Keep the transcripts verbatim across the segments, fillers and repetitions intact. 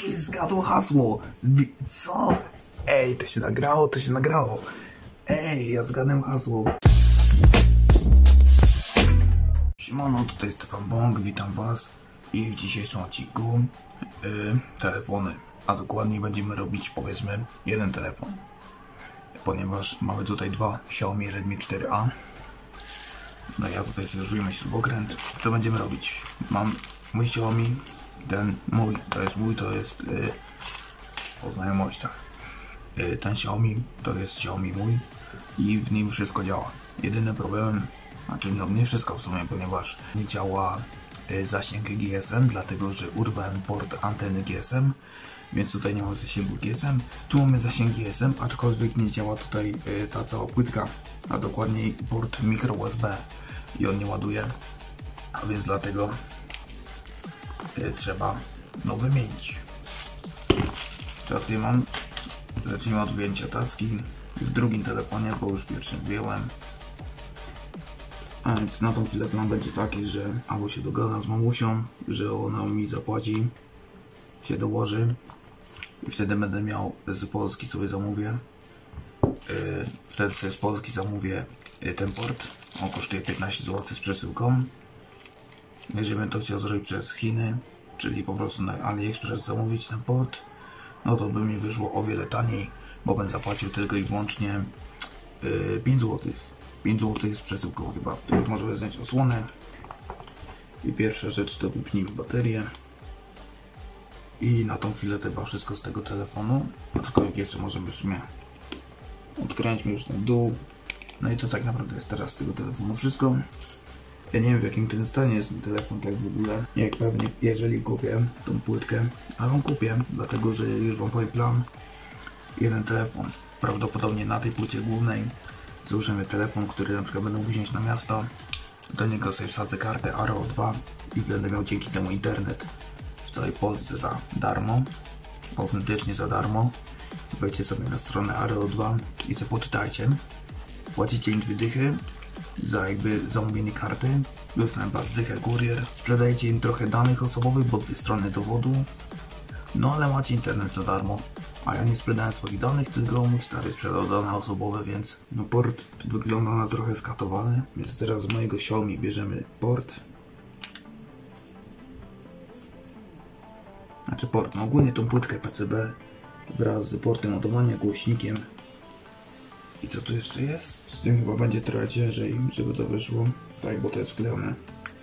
Zgadło hasło. Wi- Co? Ej, to się nagrało, to się nagrało. Ej, ja zgadłem hasło. Siemano, tutaj Stefan Bąk, witam was. I w dzisiejszym odcinku yy, telefony. A dokładniej będziemy robić, powiedzmy, jeden telefon. Ponieważ mamy tutaj dwa Xiaomi Redmi cztery A. No ja tutaj sobie zrobimy śrubokręt. Co będziemy robić? Mam mój Xiaomi, ten mój, to jest mój, to jest yy, o znajomościach. Yy, ten Xiaomi, to jest Xiaomi mój i w nim wszystko działa. Jedyny problem, znaczy no nie wszystko w sumie, ponieważ nie działa yy, zasięg G S M, dlatego że urwałem port anteny G S M, więc tutaj nie ma zasięgu G S M. Tu mamy zasięg G S M, aczkolwiek nie działa tutaj yy, ta cała płytka, a dokładniej port micro U S B i on nie ładuje, a więc dlatego yy, trzeba no wymienić. Co tutaj mam? Zacznijmy od wyjęcia tacki w drugim telefonie, bo już pierwszym wyjąłem. A więc na tą chwilę plan będzie taki, że albo się dogada z mamusią, że ona mi zapłaci, się dołoży i wtedy będę miał z Polski, sobie zamówię. Yy, wtedy sobie z Polski zamówię yy, ten port. On kosztuje piętnaście złotych z przesyłką. Jeżeli bym to chciał zrobić przez Chiny, czyli po prostu na AliExpress zamówić ten port, no to by mi wyszło o wiele taniej, bo bym zapłacił tylko i wyłącznie yy, pięć złotych. pięć złotych z przesyłką chyba. To już możemy zdjąć osłonę. I pierwsza rzecz to wypnijmy baterię. I na tą chwilę to chyba wszystko z tego telefonu. Aczkolwiek jeszcze możemy w sumie odkręćmy już ten dół. No i to tak naprawdę jest teraz z tego telefonu wszystko. Ja nie wiem, w jakim ten stanie jest ten telefon tak w ogóle. Jak pewnie, jeżeli kupię tą płytkę, a ją kupię, dlatego że już wam powiem plan. Jeden telefon, prawdopodobnie na tej płycie głównej założymy telefon, który na przykład będę wziąć na miasto. Do niego sobie wsadzę kartę A R O dwa i będę miał dzięki temu internet w całej Polsce za darmo. Autentycznie za darmo. Wejdźcie sobie na stronę A R O dwa i sobie poczytajcie. Płacicie im dwie dychy za jakby zamówienie karty. Dostanę was dychę kurier. Sprzedajcie im trochę danych osobowych, bo dwie strony dowodu. No ale macie internet za darmo. A ja nie sprzedałem swoich danych, tylko mój stary sprzedał dane osobowe, więc no port wygląda na trochę skatowany. Więc teraz z mojego Xiaomi bierzemy port. Znaczy port, no ogólnie tą płytkę P C B wraz z portem ładowania, głośnikiem. I co tu jeszcze jest? Z tym chyba będzie trochę ciężej, żeby to wyszło. Tak, bo to jest wklejone.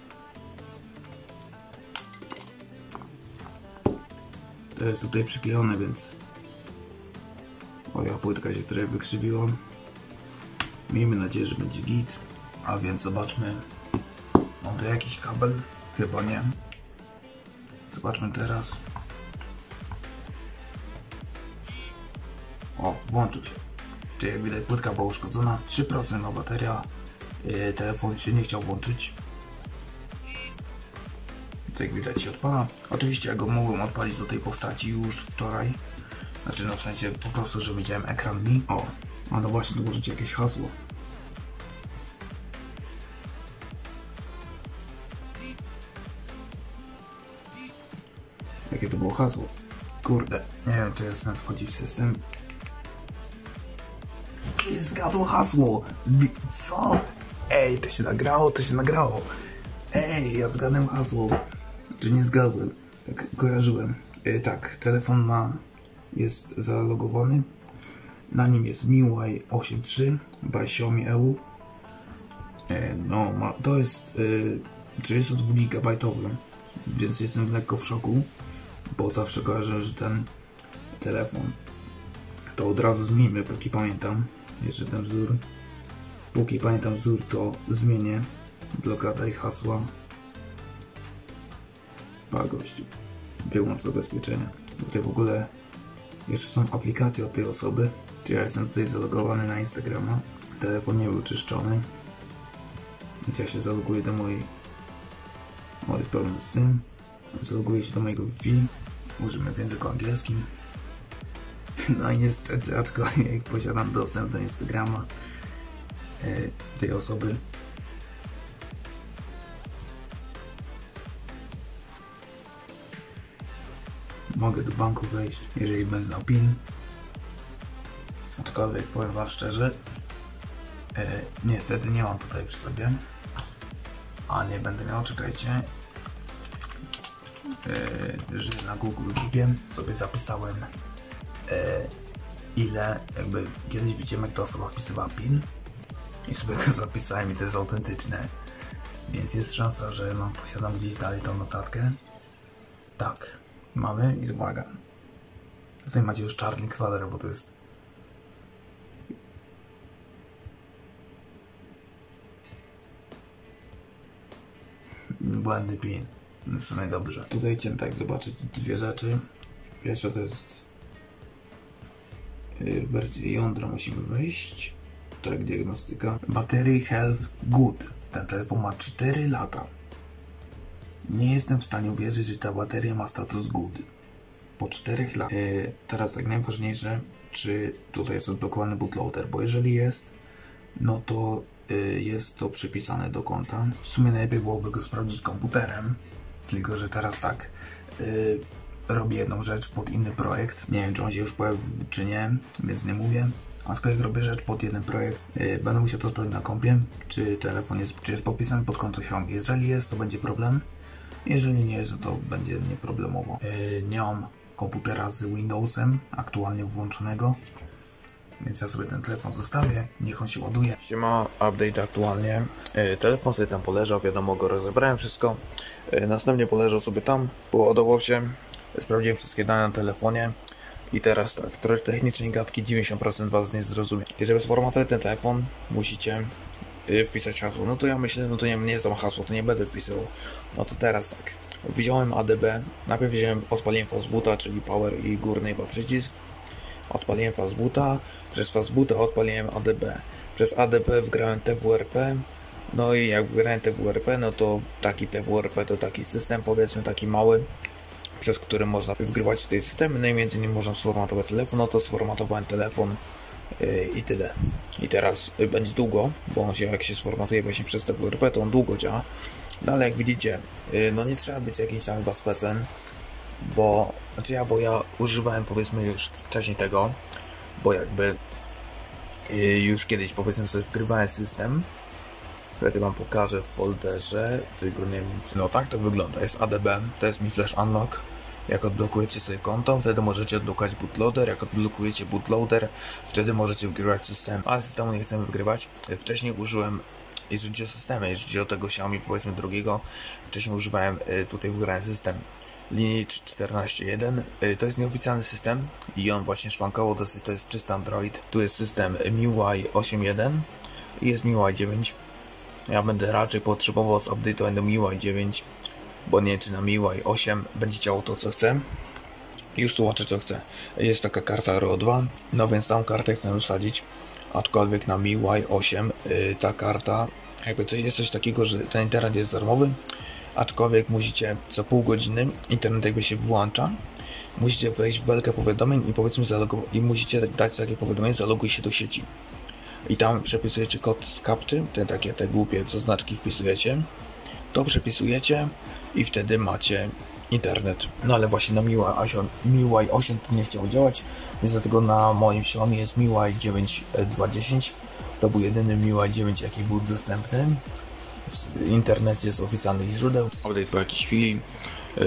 To jest tutaj przyklejone, więc moja płytka się trochę wykrzywiła. Miejmy nadzieję, że będzie git. A więc zobaczmy. Mam tu jakiś kabel? Chyba nie. Zobaczmy teraz. O, włączył się. Czyli jak widać, płytka była uszkodzona. trzy procent ma bateria. Yy, telefon się nie chciał włączyć. To jak widać się odpala. Oczywiście ja go mogłem odpalić do tej postaci już wczoraj. Znaczy no w sensie po prostu, że widziałem ekran mi. O, a no właśnie dołożyć jakieś hasło. Jakie to było hasło? Kurde, nie wiem czy jest sens wchodzić w system. Zgadło hasło. Wi- Co? Ej, to się nagrało, to się nagrało. Ej, ja zgadłem hasło. Czy nie zgadłem? Tak kojarzyłem. E, tak, telefon ma, jest zalogowany. Na nim jest M I U I osiem trzy by Xiaomi E U. E, no, ma, to jest e, trzydziestodwa gigabajtowy, więc jestem lekko w szoku, bo zawsze kojarzę, że ten telefon to od razu zmienimy, póki pamiętam. Jeszcze ten wzór. Póki pamiętam wzór, to zmienię. Blokada i hasła. Pa gościu. Wyłącz zabezpieczenia. Tutaj w ogóle jeszcze są aplikacje od tej osoby. Czyli ja jestem tutaj zalogowany na Instagrama. Telefon nie był czyszczony. Więc ja się zaloguję do mojej... O, jest problem z tym. Zaloguję się do mojego Wi-Fi. Użymy w języku angielskim. No i niestety, aczkolwiek posiadam dostęp do Instagrama yy, tej osoby. mogę do banku wejść, jeżeli będę znał PIN. Aczkolwiek powiem wam szczerze, e, niestety nie mam tutaj przy sobie, a nie będę miał, czekajcie, e, że na Google Keepie sobie zapisałem e, ile, jakby kiedyś widziałem, jak ta osoba wpisywała PIN i sobie go zapisałem i to jest autentyczne, więc jest szansa, że no, posiadam gdzieś dalej tą notatkę. Tak, mamy i uwaga, tutaj macie już czarny kwadrat, bo to jest błędny PIN. W sumie dobrze. Tutaj chciałem tak zobaczyć dwie rzeczy. Pierwsza to jest w wersji jądra musimy wejść. Tak, diagnostyka. Battery health good. Ten telefon ma cztery lata. Nie jestem w stanie uwierzyć, że ta bateria ma status good. Po czterech latach. Yy, teraz tak najważniejsze, czy tutaj jest odblokowany bootloader, bo jeżeli jest, no to yy, jest to przypisane do konta. W sumie najlepiej byłoby go sprawdzić komputerem, tylko że teraz tak, yy, robię jedną rzecz pod inny projekt. Nie wiem, czy on się już pojawił, czy nie, więc nie mówię. A skoro jak robię rzecz pod jeden projekt, yy, będę musiał to sprawdzić na kompie, czy telefon jest, czy jest podpisany pod konto Xiaomi. Jeżeli jest, to będzie problem. Jeżeli nie jest, to będzie nieproblemowo. Yy, nie mam komputera z Windowsem aktualnie włączonego, więc ja sobie ten telefon zostawię, niech on się ładuje. Siema, update aktualnie. Yy, telefon sobie tam poleżał, wiadomo, go rozebrałem wszystko. Yy, następnie poleżał sobie tam, poładował się, sprawdziłem wszystkie dane na telefonie. I teraz tak, trochę technicznej gadki, dziewięćdziesiąt procent was nie zrozumie. I żeby sformatować ten telefon, musicie yy, wpisać hasło. No to ja myślę, no to nie, nie znam hasło, to nie będę wpisywał. No to teraz tak, wziąłem A D B, najpierw wziąłem, odpaliłem fastboota, czyli power i górny chyba przycisk. Odpaliłem fastboota, przez fastboota odpaliłem A D B. Przez A D B wgrałem T W R P, no i jak wgrałem T W R P, no to taki T W R P to taki system, powiedzmy taki mały, przez który można wgrywać w tej systemy, no i między innymi można sformatować telefon, no to sformatowałem telefon yy, i tyle. I teraz yy, będzie długo, bo on się, jak się sformatuje właśnie przez T W R P, to on długo działa. No ale jak widzicie, yy, no nie trzeba być jakimś tam chyba specem, bo, znaczy ja, bo ja używałem powiedzmy już wcześniej tego, bo jakby yy, już kiedyś powiedzmy sobie wgrywałem system, który wam pokażę w folderze, tylko nie wiem, no tak to wygląda, jest A D B, to jest Mi Flash Unlock. Jak odblokujecie sobie konto, wtedy możecie odblokować bootloader, jak odblokujecie bootloader, wtedy możecie wgrywać system, ale systemu nie chcemy wgrywać. Wcześniej użyłem, jeżeli chodzi o systemy, jeżeli chodzi o tego Xiaomi powiedzmy drugiego, wcześniej używałem tutaj wgrałem system Lineage czternaście jeden, to jest nieoficjalny system i on właśnie szwankował dosyć, to jest czysty Android. Tu jest system M I U I osiem jeden i jest M I U I dziewięć. Ja będę raczej potrzebował zupdate'ować do M I U I dziewięć, bo nie wiem, czy na M I U I osiem będzie działało to, co chcę. Już tłumaczę, co chcę. Jest taka karta R O dwa, no więc tą kartę chcę wsadzić, aczkolwiek na M I U I osiem yy, ta karta, jakby coś, jest coś takiego, że ten internet jest darmowy, aczkolwiek musicie co pół godziny, internet jakby się włącza, musicie wejść w belkę powiadomień i powiedzmy zalogować, i musicie dać takie powiadomienie, zaloguj się do sieci. I tam przepisujecie kod z kapczy, te takie te głupie, co znaczki wpisujecie, to przepisujecie i wtedy macie internet. No ale właśnie na M I U I osiem to nie chciało działać, więc dlatego na moim Xiaomi jest M I U I dziewięć dwa dziesięć. To był jedyny M I U I dziewięć, jaki był dostępny w internecie z oficjalnych źródeł. Update po jakiejś chwili. Yy,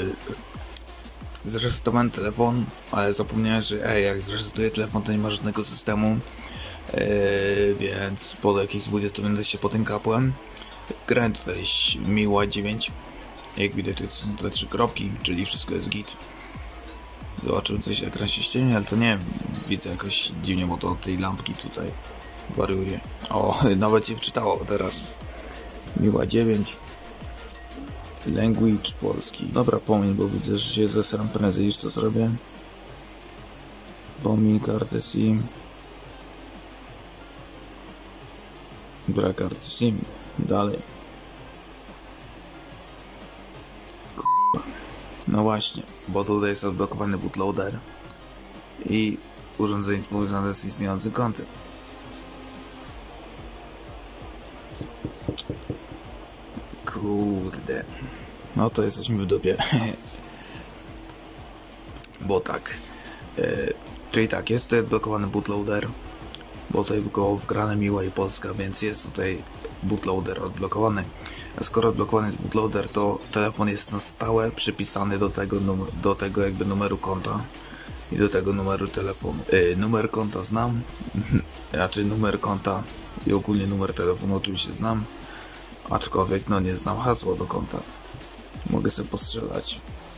zresetowałem telefon, ale zapomniałem, że ej, jak zresetuję telefon, to nie ma żadnego systemu. Yy, więc po jakichś dwudziestu minutach się potem kapłem. Wgrałem tutaj M I U I dziewięć. Jak widać, to są te trzy kropki, czyli wszystko jest git. Zobaczyłem, coś ekran się ściemnia, ale to nie widzę jakoś dziwnie, bo to od tej lampki tutaj wariuje. O, nawet się wczytało teraz. M I U I dziewięć. Language polski. Dobra, pomiń, bo widzę, że się zesram prędzej niż to zrobię. Pomiń kartę SIM. Brak karty SIM. Dalej. K***a. No właśnie, bo tutaj jest odblokowany bootloader i urządzenie powiązane z istniejącym kontem. Kurde. No to jesteśmy w dupie. bo tak, yy, czyli tak, jest tutaj odblokowany bootloader, bo tutaj go wgrane Miła i Polska, więc jest tutaj bootloader odblokowany. A skoro odblokowany jest bootloader, to telefon jest na stałe przypisany do tego, do tego jakby numeru konta i do tego numeru telefonu. Yy, numer konta znam, raczej numer konta i ogólnie numer telefonu oczywiście znam, aczkolwiek no nie znam hasła do konta. Mogę sobie postrzelać.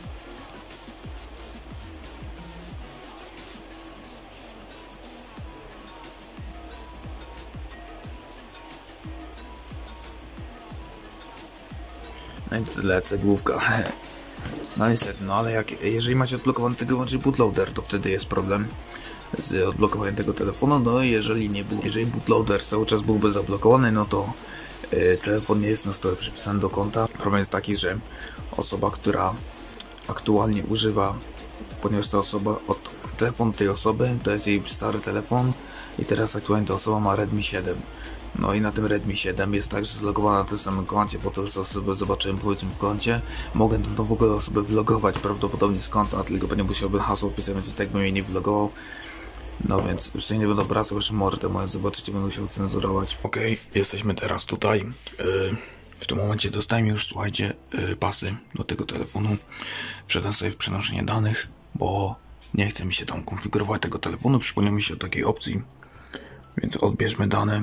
No i lecę główka. No niestety, no ale jak, jeżeli macie odblokowany tylko wyłącznie bootloader, to wtedy jest problem z odblokowaniem tego telefonu. No i jeżeli nie był, jeżeli bootloader cały czas byłby zablokowany, no to yy, telefon nie jest na stałe przypisany do konta. Problem jest taki, że osoba, która aktualnie używa, ponieważ ta osoba, od, telefon tej osoby to jest jej stary telefon i teraz aktualnie ta osoba ma Redmi siedem. No i na tym Redmi siedem jest także zlogowana na tym samym koncie, po to już osobę zobaczyłem powiedzmy w koncie. Mogę tą w ogóle osobę vlogować prawdopodobnie z konta, tylko pewnie musiałbym hasło wpisać, więc tak bym jej nie vlogował. No więc już nie będę obracał jeszcze mordę moją, zobaczycie, będę musiał cenzurować. Okej, okay, jesteśmy teraz tutaj. Yy, w tym momencie dostałem już, słuchajcie, yy, pasy do tego telefonu. Wszedłem sobie w przenoszenie danych, bo nie chce mi się tam konfigurować tego telefonu. Przypomniał mi się o takiej opcji, więc odbierzmy dane.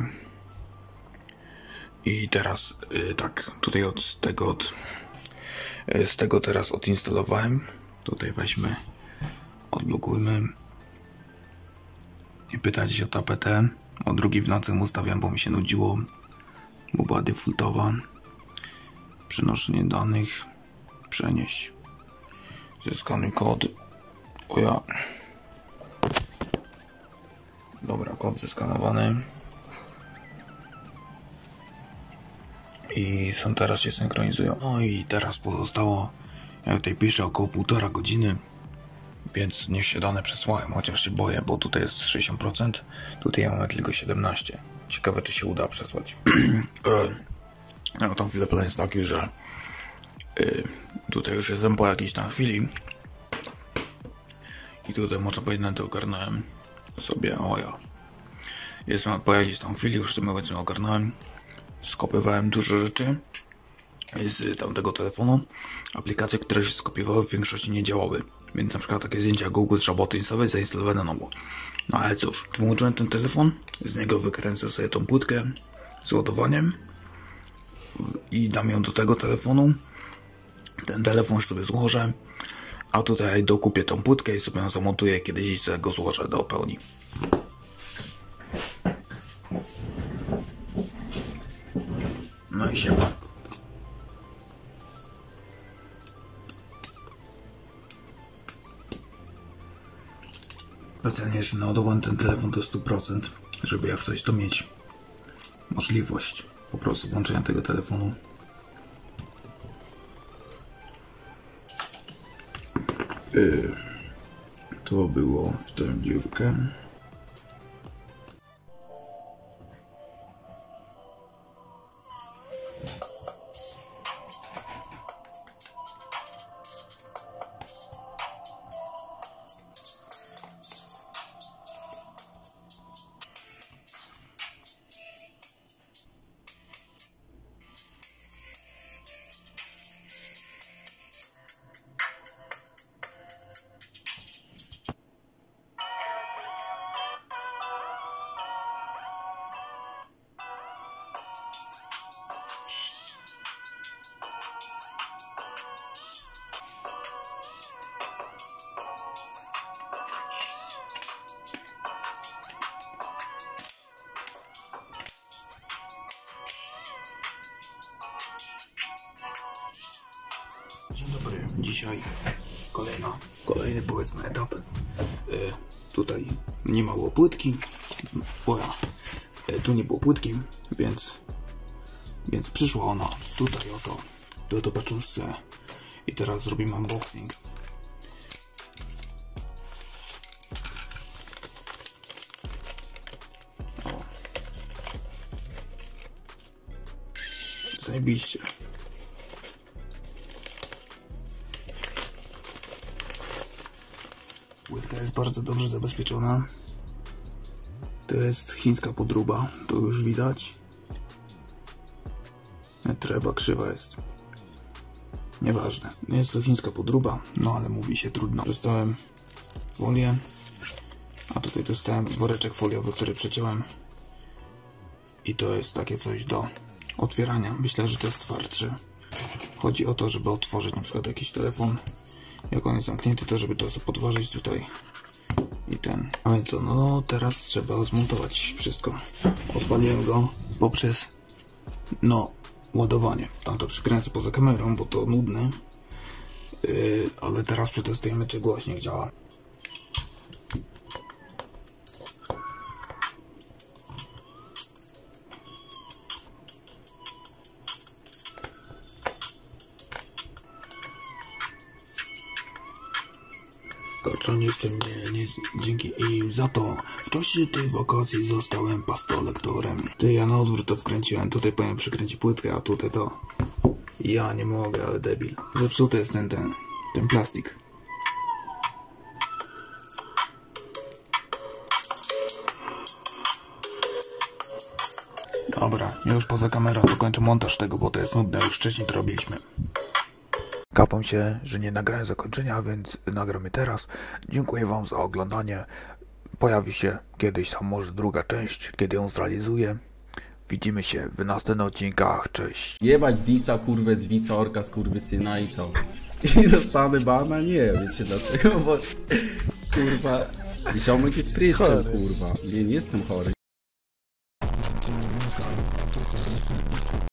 I teraz yy, tak, tutaj od tego od, yy, z tego teraz odinstalowałem. Tutaj weźmy, odblokujmy. I pytać się o tapetę. O drugi w nocy ustawiam, bo mi się nudziło, bo była defaultowa. Przenoszenie danych. Przenieść. Zeskanuj kod. O ja. Dobra, kod zeskanowany. I są teraz się synchronizują. No i teraz pozostało, jak tutaj piszę, około półtora godziny. Więc niech się dane przesłają, chociaż się boję, bo tutaj jest sześćdziesiąt procent, tutaj ja mam tylko siedemnaście procent. Ciekawe, czy się uda przesłać. No tam chwilę plan jest taki, że yy, tutaj już jestem po jakiejś tam chwili i tutaj można powiedzieć, na to ogarnąłem sobie, o ja. Jestem po jakiejś tam chwili, już sobie obecnie ogarnąłem, skopywałem dużo rzeczy z tamtego telefonu. Aplikacje, które się skopiowały, w większości nie działały. Więc na przykład takie zdjęcia Google trzeba było to instalować, zainstalować na nowo. No ale cóż, wyłączyłem ten telefon, z niego wykręcę sobie tą płytkę z ładowaniem i dam ją do tego telefonu. Ten telefon już sobie złożę, a tutaj dokupię tą płytkę i sobie ją zamontuję, kiedyś sobie go złożę do pełni. No i siema. Specjalnie, że naładowałem ten telefon do stu procent, żeby jak coś to mieć możliwość po prostu włączenia tego telefonu. Yy, to było w tę dziurkę. Dzień dobry, dzisiaj kolejna, kolejny powiedzmy etap. E, tutaj nie ma było płytki, Oja, e, tu nie było płytki, więc, więc przyszła ona tutaj oto do, do baczuszce i teraz zrobimy unboxing. O. Zajebiście. Płytka jest bardzo dobrze zabezpieczona. To jest chińska podróba, to już widać. Nie trzeba, krzywa jest. Nieważne. Jest to chińska podróba, no ale mówi się trudno. Dostałem folię, a tutaj dostałem woreczek foliowy, który przeciąłem. I to jest takie coś do otwierania. Myślę, że to jest twardsze. Chodzi o to, żeby otworzyć na przykład jakiś telefon. Jak on jest zamknięty, to żeby to sobie podważyć tutaj. I ten. A więc co, no teraz trzeba zmontować wszystko. Odpaliłem go poprzez, no, ładowanie. Tam to przykręcę poza kamerą, bo to nudne. Yy, ale teraz przetestujemy, czy głośnik działa. Kaczon jeszcze mnie nie, dzięki im za to w czasie tej wakacji zostałem pastolektorem. Ty, ja na odwrót to wkręciłem, tutaj powinien przykręcić płytkę, a tutaj to... Ja nie mogę, ale debil. Zepsuty jest ten, ten, ten plastik. Dobra, już poza kamerą dokończę montaż tego, bo to jest nudne, już wcześniej to robiliśmy. Kapam się, że nie nagrałem zakończenia, więc nagram je teraz. Dziękuję wam za oglądanie. Pojawi się kiedyś tam może druga część, kiedy ją zrealizuję. Widzimy się w następnych odcinkach. Cześć. Jebać Disa, kurwę, z Wica, orka, skurwysyna i co? I dostanę bana? Nie, wiecie dlaczego, bo kurwa, ziomek jest pryszczem, kurwa. Nie, nie jestem chory.